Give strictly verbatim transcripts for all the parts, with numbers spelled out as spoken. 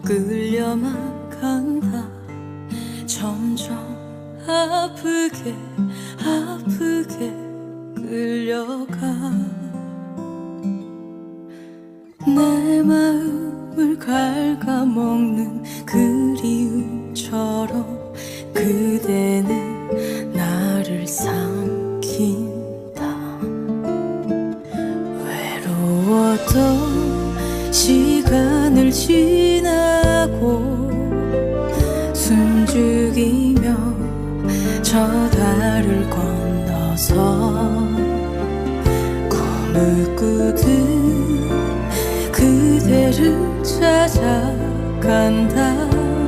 끌려만 간다. 점점 아프게 아프게 끌려가. 내 마음을 갉아먹는 그리움처럼 그대는 나를 삼킨다. 외로웠던 시간을 지나고 숨죽이며 저 달을 건너서 꿈을 꾸듯 그대를 찾아간다.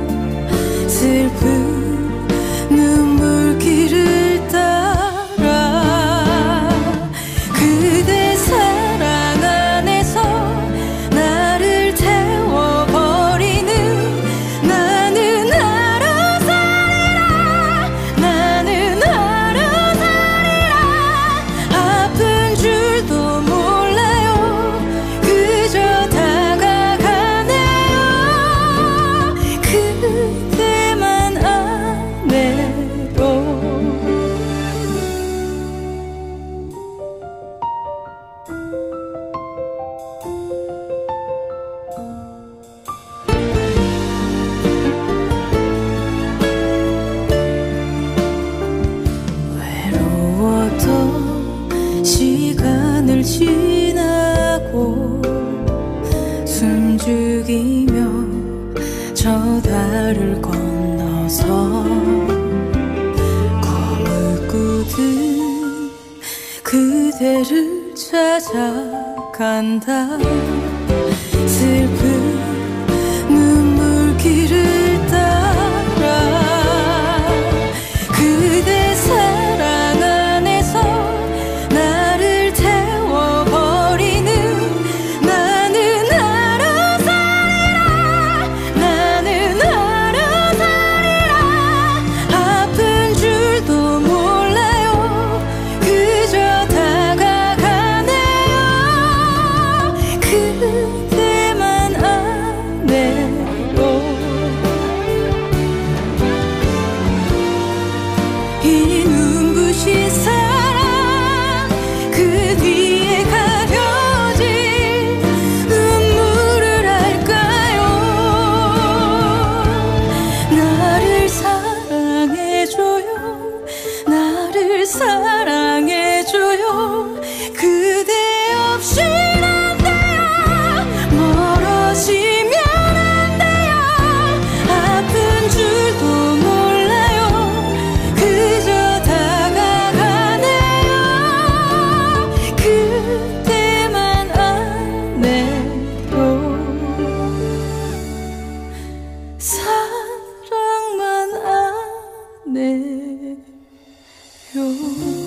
슬픈 눈물길을 따라 그대 사랑 안에서 나를 태워버리는 나는 알아서리라. 나는 알아서리라. 아픈 줄도 몰라요. 그저 다가가네요. 그대만 아네요. 외로웠던 시간을 지나고 숨죽이며 저 달을 건너서 꿈을 꾸듯 그대를 찾아간다. 슬픈 눈물길을 따라 그대 사랑 안에서 나를 태워버리는 나는 알아서리라. 나는 알아서리라. 아픈 줄도 몰라요. 그저 다가가네요. 그대만 아네요. 이 눈부신 사랑 그 뒤에 가려진 눈물을 알까요. 나를 사랑해줘요. 나를 사랑해줘요. 그대 없인 안 돼요. 멀어지면 안 돼요. 아픈 줄도 몰라요. 그저 다가가네요. 그대만 아네요. 사랑만 아네요.